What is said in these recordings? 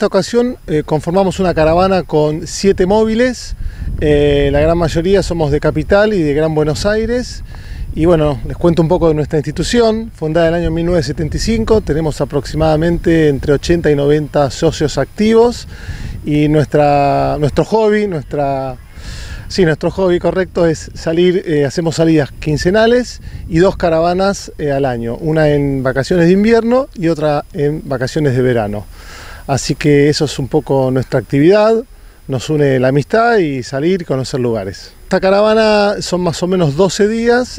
esta ocasión conformamos una caravana con 7 móviles. La gran mayoría somos de Capital y de Gran Buenos Aires. Y bueno, les cuento un poco de nuestra institución, fundada en el año 1975, tenemos aproximadamente entre 80 y 90 socios activos y nuestro hobby correcto es salir, hacemos salidas quincenales y 2 caravanas al año, una en vacaciones de invierno y otra en vacaciones de verano. Así que eso es un poco nuestra actividad. Nos une la amistad y salir y conocer lugares. Esta caravana son más o menos 12 días,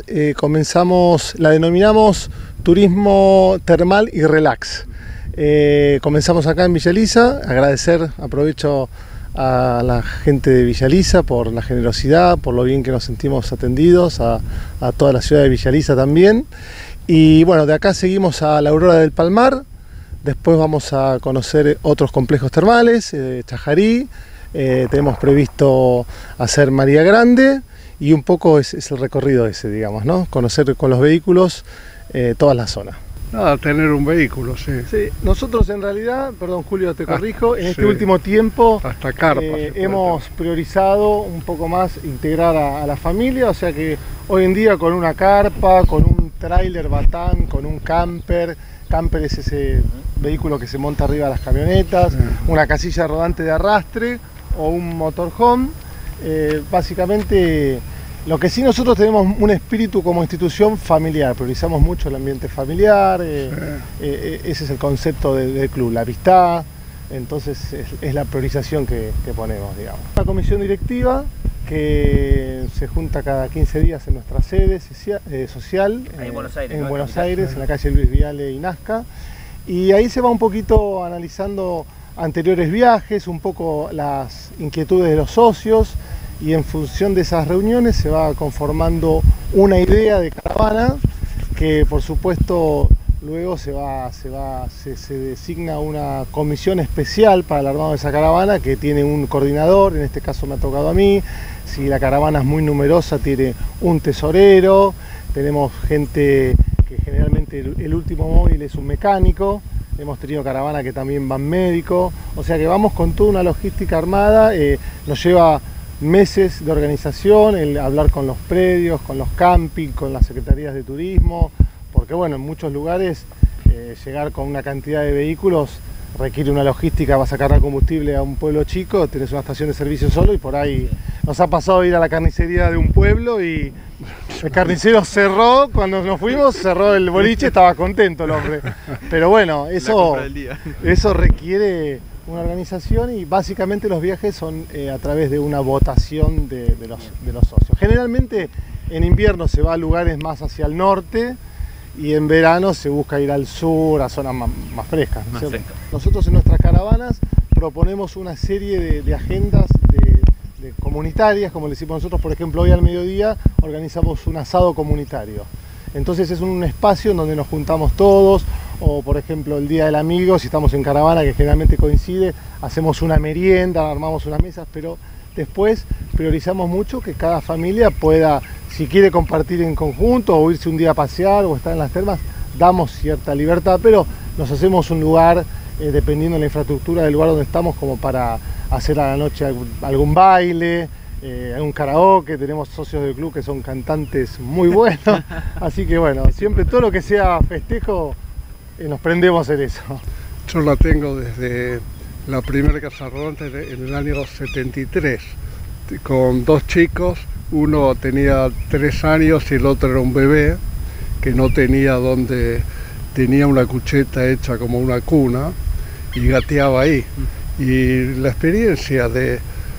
la denominamos turismo termal y relax. Comenzamos acá en Villa Elisa, aprovecho a la gente de Villa Elisa por la generosidad, por lo bien que nos sentimos atendidos, a toda la ciudad de Villa Elisa también. Y bueno, de acá seguimos a la Aurora del Palmar, después vamos a conocer otros complejos termales, Chajarí. Tenemos previsto hacer María Grande y un poco es el recorrido ese, digamos, ¿no? Conocer con los vehículos toda la zona. Tener un vehículo, sí. Sí, nosotros en realidad, perdón Julio, te corrijo, en este último tiempo hasta carpas hemos priorizado un poco más integrar a la familia, o sea que hoy en día con una carpa, con un tráiler batán, con un camper es ese vehículo que se monta arriba de las camionetas, una casilla rodante de arrastre o un motorhome. Básicamente, lo que sí nosotros tenemos un espíritu como institución familiar, priorizamos mucho el ambiente familiar, ese es el concepto del club, la amistad, entonces es la priorización que ponemos, digamos. Una comisión directiva que se junta cada 15 días en nuestra sede social, en Buenos Aires, en Buenos Aires, en la calle Luis Viale y Nazca, y ahí se va un poquito analizando anteriores viajes, un poco las inquietudes de los socios, y en función de esas reuniones se va conformando una idea de caravana que por supuesto luego se designa una comisión especial para el armado de esa caravana que tiene un coordinador, en este caso me ha tocado a mí. Si la caravana es muy numerosa tiene un tesorero, tenemos gente que generalmente el último móvil es un mecánico. Hemos tenido caravana que también van médicos, o sea que vamos con toda una logística armada, nos lleva meses de organización, el hablar con los predios, con los campings, con las secretarías de turismo, porque bueno, en muchos lugares llegar con una cantidad de vehículos requiere una logística, vas a cargar combustible a un pueblo chico, tenés una estación de servicio solo y por ahí nos ha pasado ir a la carnicería de un pueblo y el carnicero cerró, cuando nos fuimos cerró el boliche, estaba contento el hombre. Pero bueno, eso requiere una organización y básicamente los viajes son a través de una votación de los socios. Generalmente en invierno se va a lugares más hacia el norte y en verano se busca ir al sur, a zonas más frescas, ¿no es cierto? Nosotros en nuestras caravanas proponemos una serie de agendas comunitarias, como le decimos nosotros. Por ejemplo, hoy al mediodía organizamos un asado comunitario. Entonces es un espacio en donde nos juntamos todos, o por ejemplo el Día del Amigo, si estamos en caravana, que generalmente coincide, hacemos una merienda, armamos unas mesas, pero después priorizamos mucho que cada familia pueda, si quiere compartir en conjunto o irse un día a pasear o estar en las termas, damos cierta libertad, pero nos hacemos un lugar, dependiendo de la infraestructura del lugar donde estamos, como para hacer a la noche algún baile, algún karaoke. Tenemos socios del club que son cantantes muy buenos, así que bueno, siempre todo lo que sea festejo, nos prendemos en eso. Yo la tengo desde la primera casa rodante en el año 73, con 2 chicos, uno tenía 3 años y el otro era un bebé, que no tenía donde, tenía una cucheta hecha como una cuna y gateaba ahí. Y la experiencia de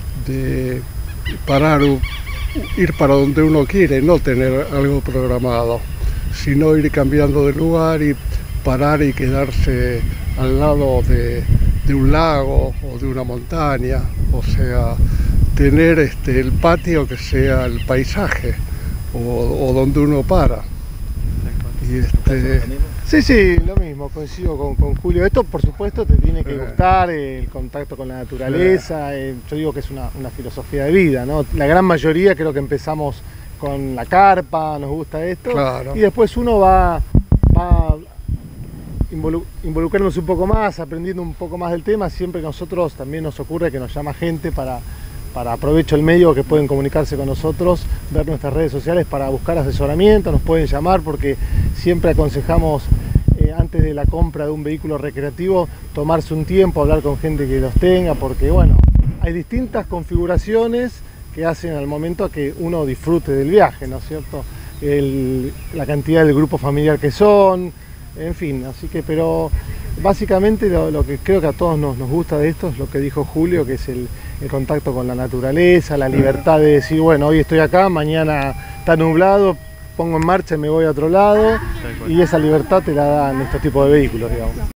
ir para donde uno quiere, no tener algo programado, sino ir cambiando de lugar y parar y quedarse al lado de un lago o de una montaña, o sea, tener el patio que sea el paisaje o donde uno para. Y Sí, lo mismo, coincido con Julio. Esto por supuesto te tiene que gustar, el contacto con la naturaleza, yo digo que es una filosofía de vida, ¿no? La gran mayoría creo que empezamos con la carpa, nos gusta esto, claro. Y después uno va involucrarnos un poco más, aprendiendo un poco más del tema. Siempre que nosotros también nos ocurre que nos llama gente para aprovecho el medio que pueden comunicarse con nosotros, ver nuestras redes sociales para buscar asesoramiento, nos pueden llamar porque siempre aconsejamos antes de la compra de un vehículo recreativo tomarse un tiempo, hablar con gente que los tenga, porque bueno, hay distintas configuraciones que hacen al momento a que uno disfrute del viaje, ¿no es cierto? La cantidad del grupo familiar que son, en fin, así que, pero básicamente lo que creo que a todos nos gusta de esto es lo que dijo Julio, que es el contacto con la naturaleza, la libertad de decir, bueno, hoy estoy acá, mañana está nublado, pongo en marcha y me voy a otro lado, y esa libertad te la dan estos tipos de vehículos, digamos.